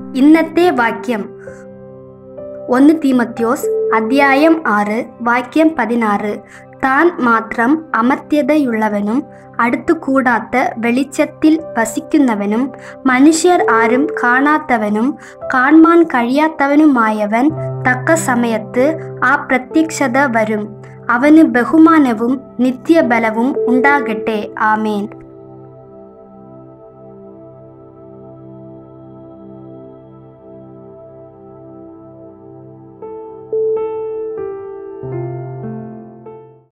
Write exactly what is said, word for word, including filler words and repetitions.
ഇന്നത്തെ വാക്യം ഒന്ന് തീമോഥെയോസ് അധ്യായം ആറ് വാക്യം പതിനാറ്. താൻ മാത്രം അമർത്യതയുള്ളവനും അടുത്തുകൂടാത്ത വെളിച്ചത്തിൽ വസിക്കുന്നവനും മനുഷ്യർ ആരും കാണാത്തവനും കാണാൻ കഴിയാത്തവനുമായവൻ തക്ക സമയത്ത് ആ പ്രത്യക്ഷത വരും. അവന് ബഹുമാനവും നിത്യബലവും ഉണ്ടാകട്ടെ. ആമേൻ.